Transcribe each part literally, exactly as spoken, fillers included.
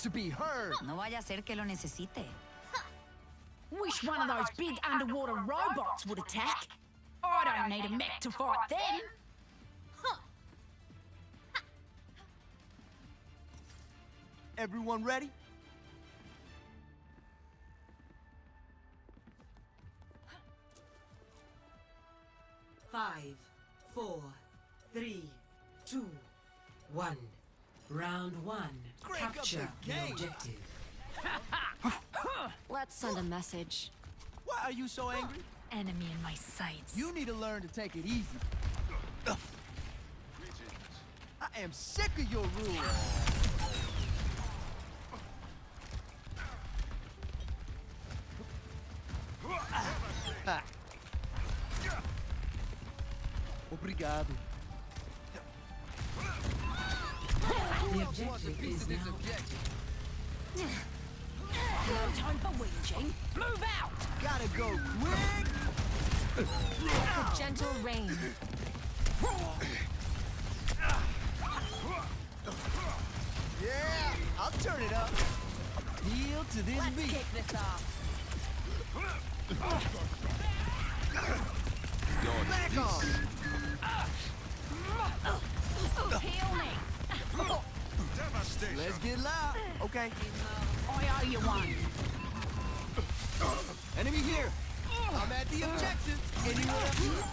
to be heard. No vaya a ser que lo necesite. Wish one of those big underwater robots would attack. I don't need a mech to fight them. Everyone ready? Five, four, three, two, one. Round one. Crank up the Capture the game. objective. Let's send a message. Why are you so angry? Enemy in my sights. You need to learn to take it easy. Ugh. I am sick of your rules. Obrigado. The objective is now. No time for whinging. Move out! Gotta go quick! A gentle rain. Yeah, I'll turn it up. Heel to this Let's beat. kick this off. Back on. Heal me. Let's get loud. Okay. I owe you one. Enemy here. I'm at the objective. Anyone?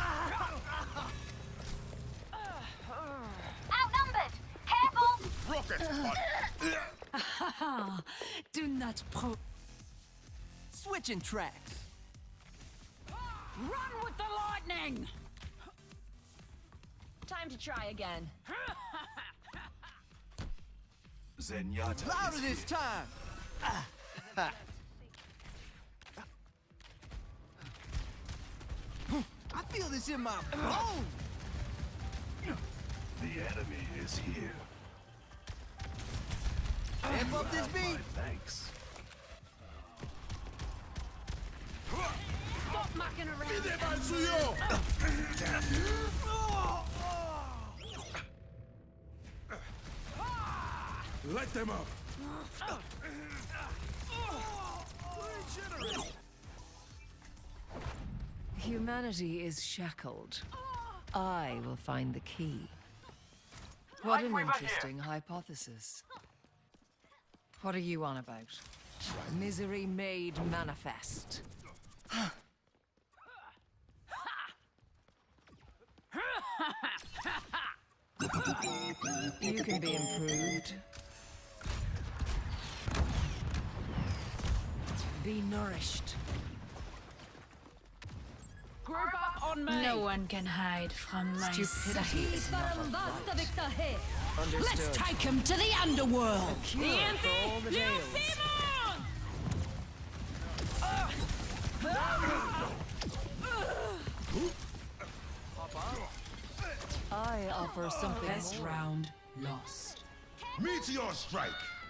Outnumbered! Careful! Rocket spot. Do not pro... Switching tracks. Run with the lightning! Time to try again. Zenyatta. Louder is this here. time. Ah, ha. I feel this in my bones. The enemy is here. Amp up this beat. Thanks. Stop mucking around. Light them up. Humanity is shackled. I will find the key. What an interesting hypothesis. What are you on about? Misery made manifest. You can be improved. Be nourished. Group up on me. No one can hide from my Stupidity is not a right. Understood. Let's take him to the underworld. Cure for all the tales. I offer something Best more. round lost. Meteor strike.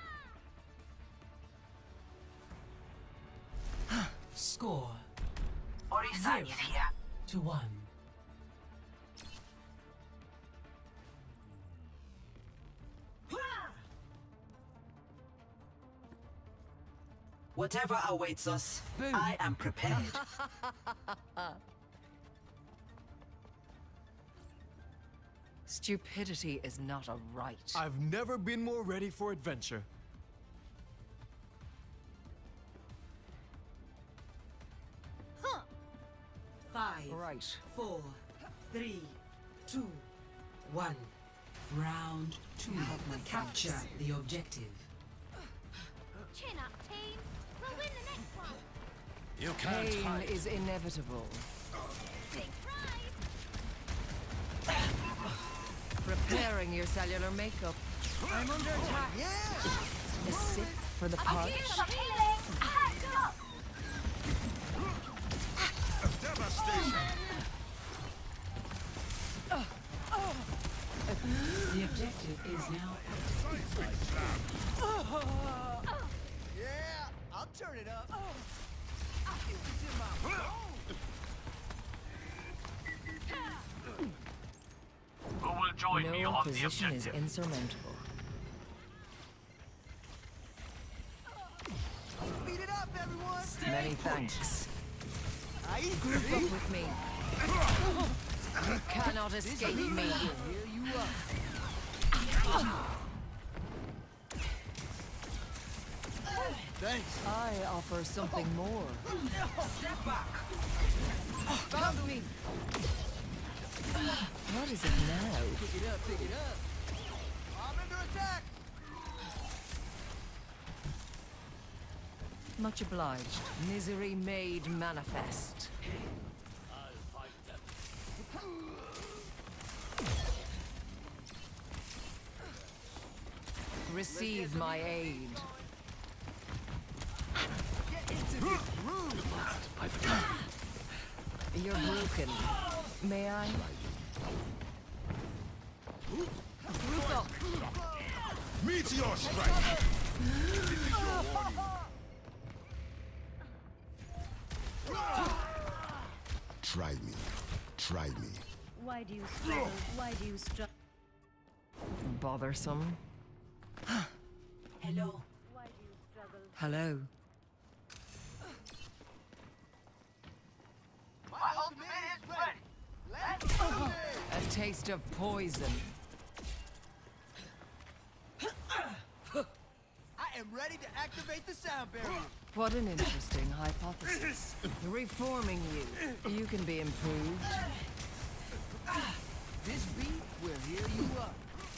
Score Orisa zero is here. to one. Whatever awaits us, Boom. I am prepared. Stupidity is not a right. I've never been more ready for adventure. Five, Right. four, three, two, one. Round two. Capture the objective. Chin up, team. We'll win the next one. You can't Pain hide. is inevitable. Big prize. Preparing your cellular makeup. I'm under attack. Yeah. Is sick for the I'm punch. here for healing. Hands up. Devastation. The objective is now Yeah, I'll turn it up. I feel this in my bones. Who will join me No on the position is objective? insurmountable. Many thanks. Group up with me. You cannot escape me. Here you are. Thanks. I offer something more. Step back. Found me. What is it now? Pick it up, pick it up. I'm under attack. Much obliged. Misery made manifest. Receive my aid. Get into this groove. You're broken. May I? Group up. Meteor strike! Try me. Try me. Why do you struggle? Why do you struggle? Bothersome. Hello. Why do you struggle? Hello. My ultimate is ready. Let's go. A taste of poison. I am ready to activate the sound barrier. What an interesting hypothesis. Reforming you. You can be improved. This beat will hear you up.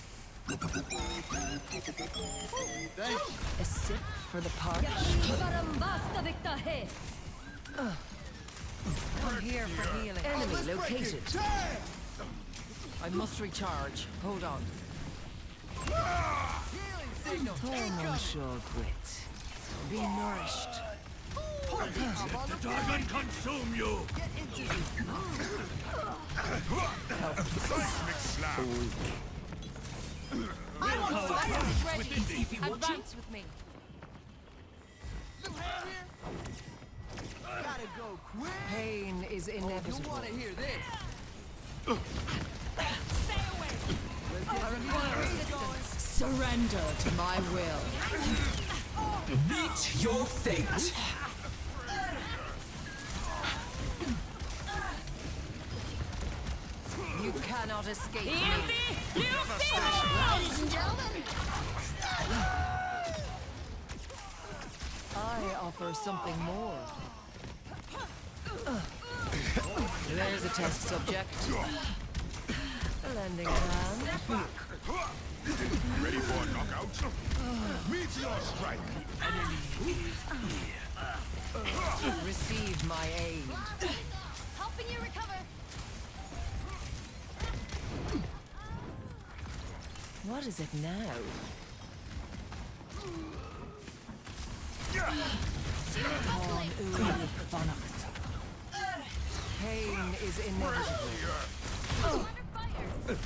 Thanks. A sip for the parched. Come here for healing. Enemy located. I must recharge. Hold on. Healing signal. Mon grit. Be nourished. Let the dragon consume you! Get into this groove. Cosmic slam! Ready. Advance with me. New hand here. Gotta go quick. Pain is Oh, you inevitable. want to hear this? I require assistance. Surrender to my will. Meet your fate. You cannot escape me. Ladies and gentlemen, I offer something more. There's a test subject. A lending a hand. Ready for a knockout? Meteor strike! Receive my aid. helping you recover. What is it now? On Urik Vonox. Pain is inevitable. Under fire.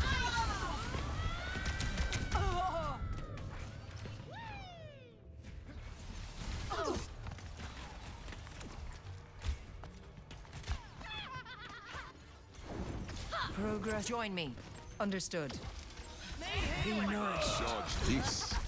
Progress. Join me. Understood. Be nourished. Dodge this.